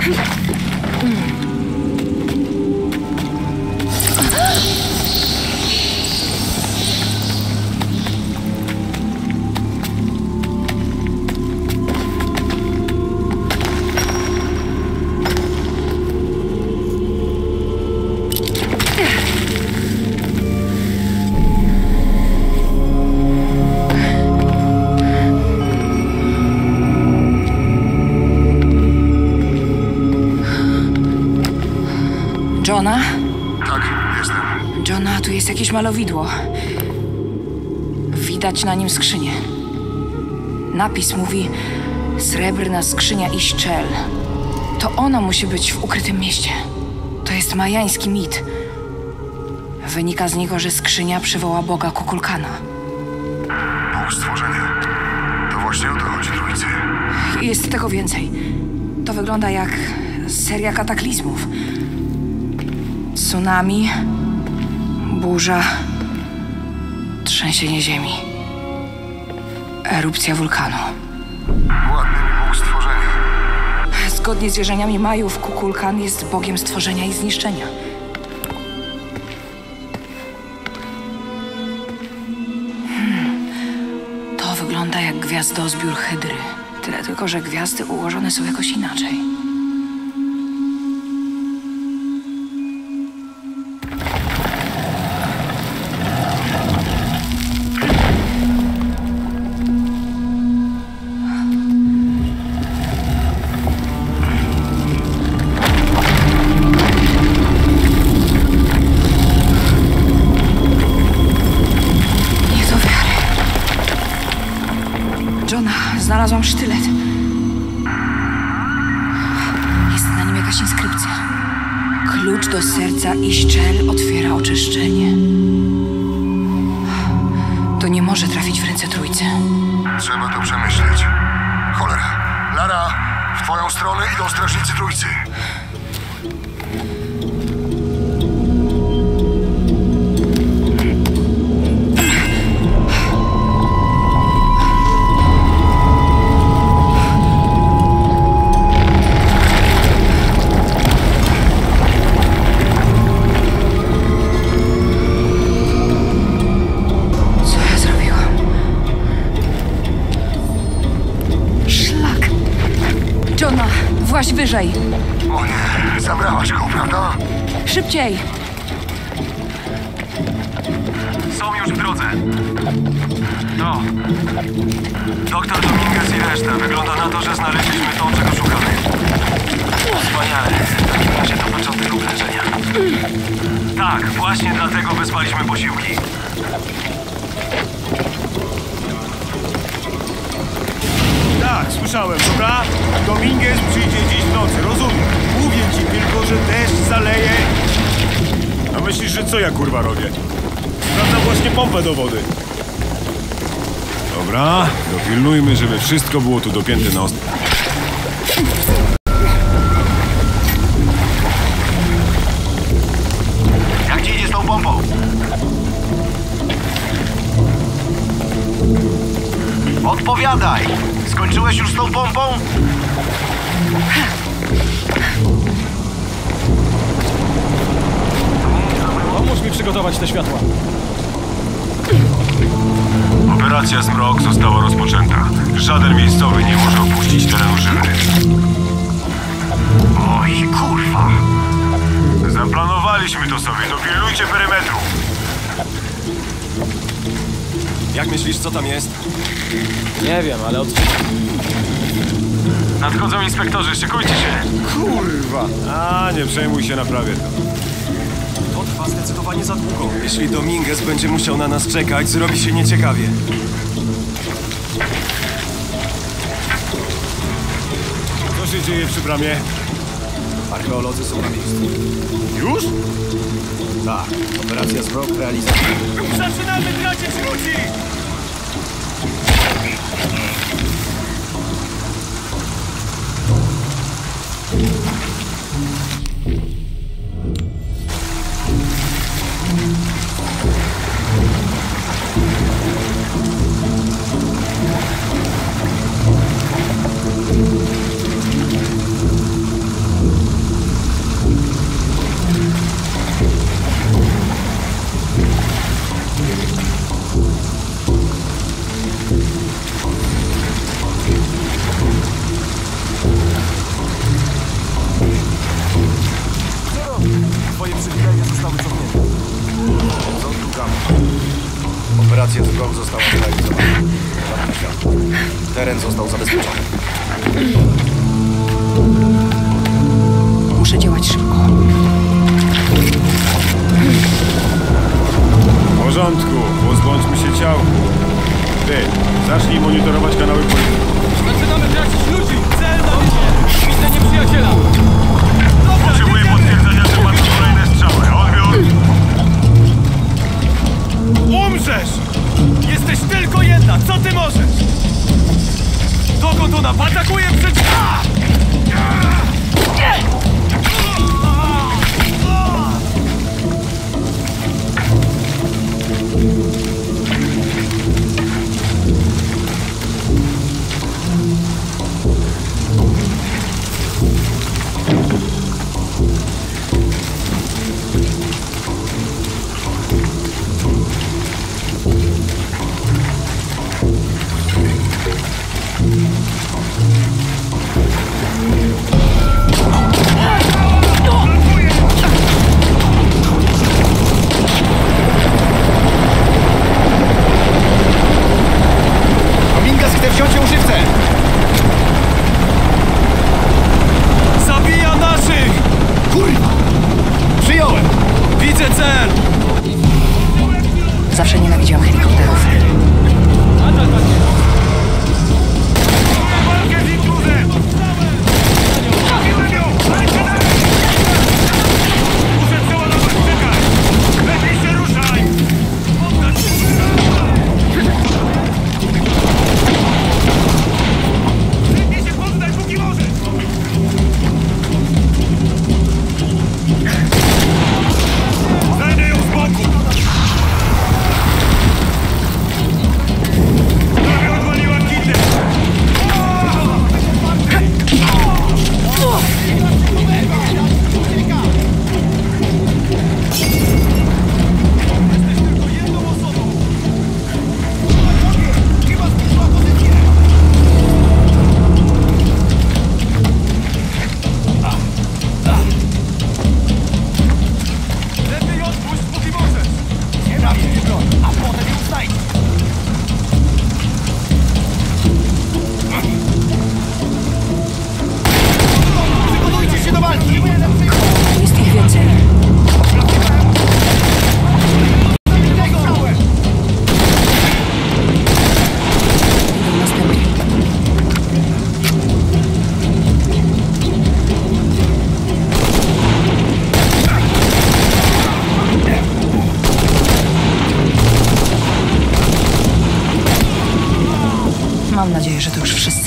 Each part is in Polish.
Johna? Tak, jestem. Johna, tu jest jakieś malowidło. Widać na nim skrzynię. Napis mówi Srebrna skrzynia Ixchel. To ona musi być w ukrytym mieście. To jest majański mit. Wynika z niego, że skrzynia przywoła boga Kukulkana. Bóg stworzenia. To właśnie o to chodzi trójcy. Jest tego więcej. To wygląda jak seria kataklizmów. Tsunami, burza, trzęsienie ziemi, erupcja wulkanu. Ładny mi Bóg stworzenia. Zgodnie z wierzeniami Majów, Kukulkan jest bogiem stworzenia i zniszczenia. To wygląda jak gwiazdozbiór Hydry. Tyle tylko, że gwiazdy ułożone są jakoś inaczej. Znalazłam sztylet. Jest na nim jakaś inskrypcja. Klucz do serca Ixchel otwiera oczyszczenie. To nie może trafić w ręce trójcy. Trzeba to przemyśleć. Cholera. Lara, w twoją stronę idą strażnicy trójcy. Właź wyżej. O nie, zabrałaś go, prawda? Szybciej. Są już w drodze. To. Doktor Dominguez i reszta. Wygląda na to, że znaleźliśmy to, czego szukamy. Wspaniale. W takim razie to początek oblężenia. Tak, właśnie dlatego wezwaliśmy posiłki. Tak, słyszałem, dobra? Dominguez przyjdzie dziś w nocy, rozumiem. Mówię ci tylko, że deszcz zaleje. A myślisz, że co ja kurwa robię? Sprawdzam właśnie pompę do wody. Dobra, dopilnujmy, żeby wszystko było tu dopięte na ostro. Jak ci idzie z tą pompą? Odpowiadaj! Skończyłeś już z tą pompą? Pomóż mi przygotować te światła. Operacja Zmrok została rozpoczęta. Żaden miejscowy nie może opuścić terenu żywny. Oj, kurwa! Zaplanowaliśmy to sobie. Dopilnujcie perymetru. Jak myślisz, co tam jest? Nie wiem, ale Nadchodzą inspektorzy, szykujcie się. Kurwa! A, nie przejmuj się, naprawię to. To trwa zdecydowanie za długo. Jeśli Dominguez będzie musiał na nas czekać, zrobi się nieciekawie. Co się dzieje przy bramie? Archeolodzy są na miejscu. Już? Tak, operacja Zmrok realizowana. Zaczynamy tracić ludzi! Operacja Zgrom została zrealizowana. Żadnych świadków. Teren został zabezpieczony. Muszę działać szybko. W porządku, pozbądźmy się ciał. Ty, zacznij monitorować kanały policji. Zaczynamy tracić ludzi! Cel na wierzę! Widzę nieprzyjaciela! Potrzebuję potwierdzenia, że padły kolejne strzały. Odbiór! Umrzesz! Jesteś tylko jedna! Co ty możesz? Dokąd ona atakuje przeciw... Dominguez chce wziąć ją żywcem! Zabija naszych! Kurwa! Przyjąłem! Widzę cel! Zawsze nienawidziłam helikopterów. Walkę z intruzem! Zabiłem ją! Muszę przeładować, czekaj! Lepiej się ruszaj! Lepiej się poddaj, póki możesz! Znajdę ją z boku! Prawie odwaliła kitę! Lepiej odpuść, póki możesz! Nie prawie się broń, a potem ją znajdzie! Przygotujcie się do walki! Jest ich więcej. Idą następni. Mam nadzieję, że to już wszyscy.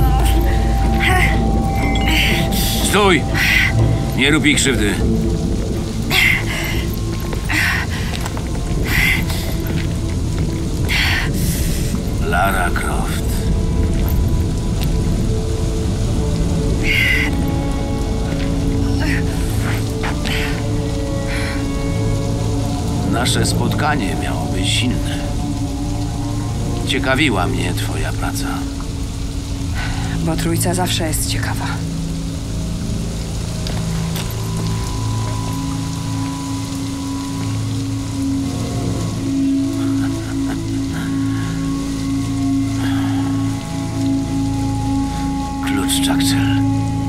Stój! Nie rób jej krzywdy. Lara Croft. Nasze spotkanie miało być inne. Ciekawiła mnie twoja praca. Bo trójca zawsze jest ciekawa. Klucz Jackcel.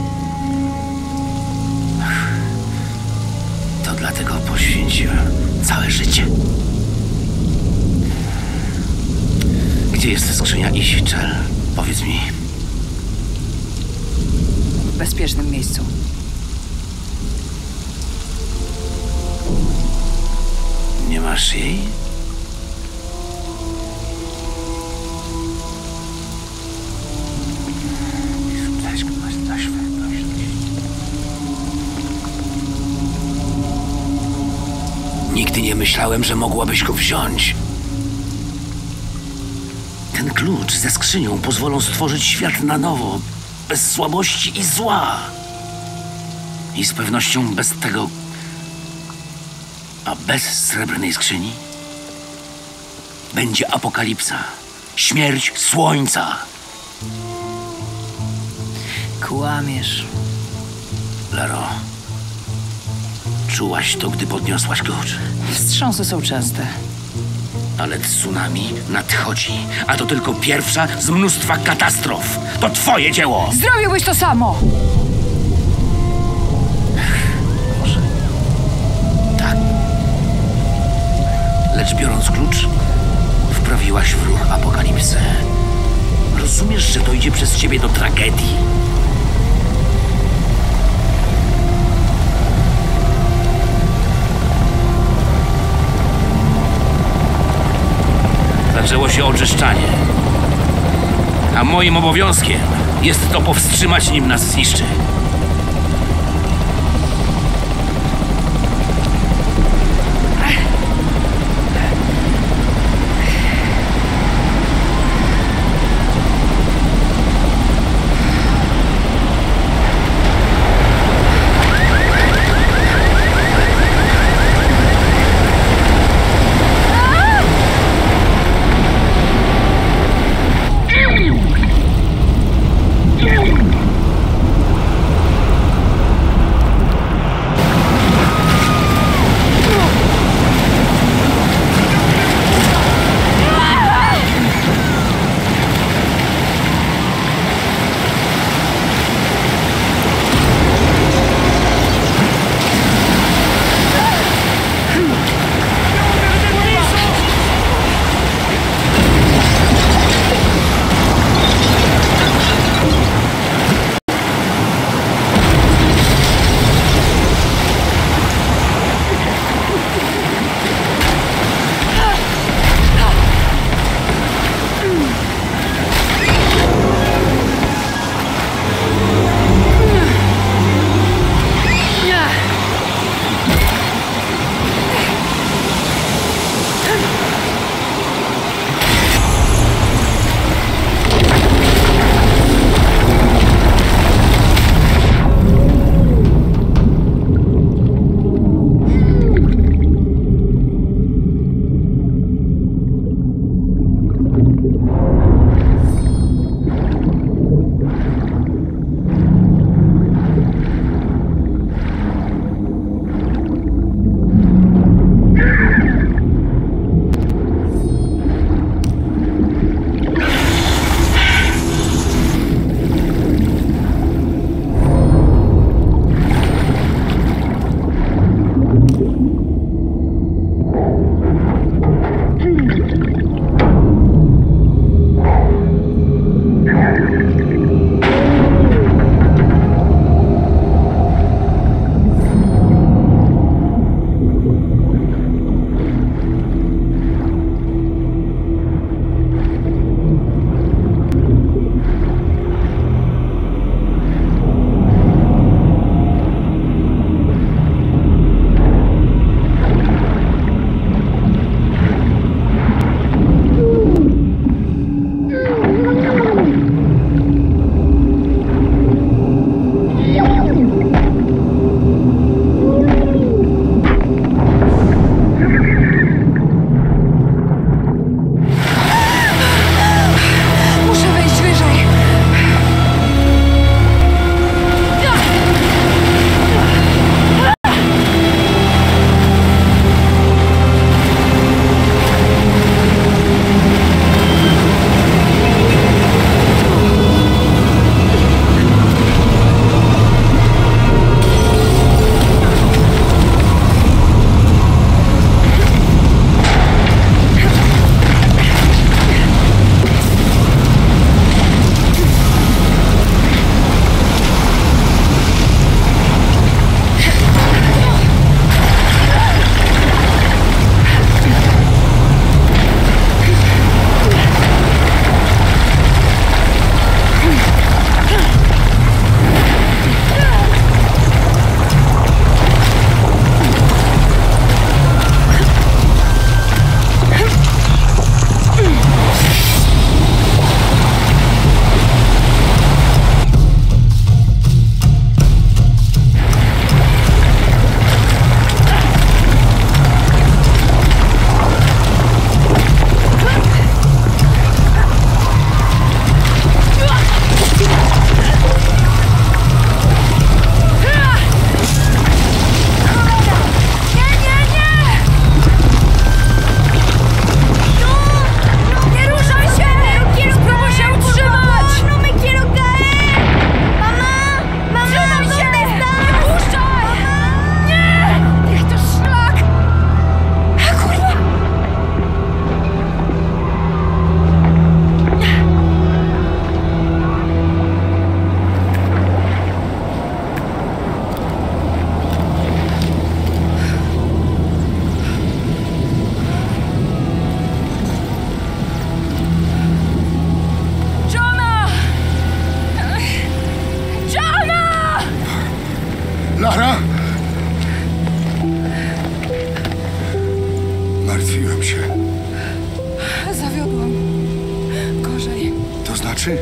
To dlatego poświęciłem całe życie. Gdzie jest skrzynia Ischel? Powiedz mi. W bezpiecznym miejscu. Nie masz jej? Nigdy nie myślałem, że mogłabyś go wziąć. Ten klucz ze skrzynią pozwolą stworzyć świat na nowo, bez słabości i zła. I z pewnością bez tego... A bez srebrnej skrzyni będzie apokalipsa, śmierć słońca. Kłamiesz. Laro, czułaś to, gdy podniosłaś klucz. Wstrząsy są częste. Ale tsunami nadchodzi, a to tylko pierwsza z mnóstwa katastrof. To twoje dzieło! Zrobiłbyś to samo! Może. Tak. Lecz biorąc klucz, wprawiłaś w ruch apokalipsę. Rozumiesz, że dojdzie przez ciebie do tragedii? Zaczęło się oczyszczanie. A moim obowiązkiem jest to powstrzymać, nim nas zniszczy.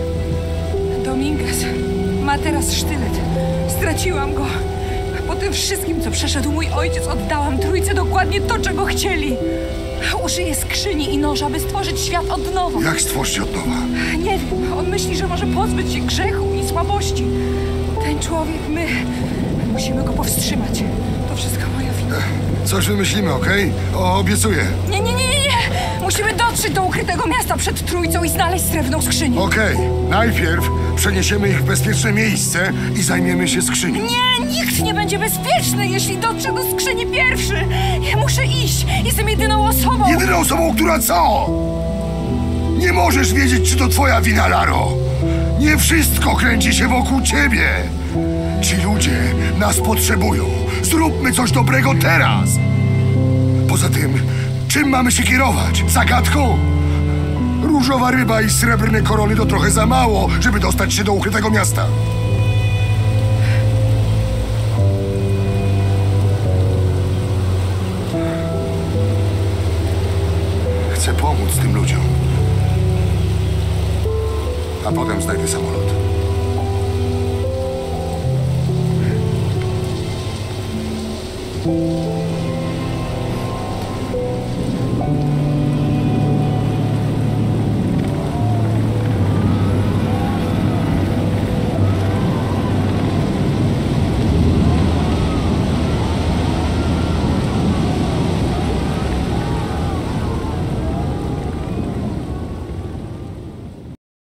Dominguez ma teraz sztylet. Straciłam go. Po tym wszystkim, co przeszedł mój ojciec, oddałam trójce dokładnie to, czego chcieli. Użyję skrzyni i noża, by stworzyć świat od nowa. Jak stworzyć od nowa? Nie wiem, on myśli, że może pozbyć się grzechu i słabości. Ten człowiek, my musimy go powstrzymać. To wszystko moja wina. Coś wymyślimy, okej? Obiecuję. Nie. Musimy dotrzeć do ukrytego miasta przed trójcą i znaleźć srebrną skrzynię. Okej. Najpierw przeniesiemy ich w bezpieczne miejsce i zajmiemy się skrzynią. Nie, nikt nie będzie bezpieczny, jeśli dotrze do skrzyni pierwszy. Ja muszę iść. Jestem jedyną osobą. Jedyną osobą, która co? Nie możesz wiedzieć, czy to twoja wina, Laro. Nie wszystko kręci się wokół ciebie. Ci ludzie nas potrzebują. Zróbmy coś dobrego teraz. Poza tym, czym mamy się kierować? Zagadką? Różowa ryba i srebrne korony to trochę za mało, żeby dostać się do ukrytego miasta. Chcę pomóc tym ludziom. A potem znajdę samolot.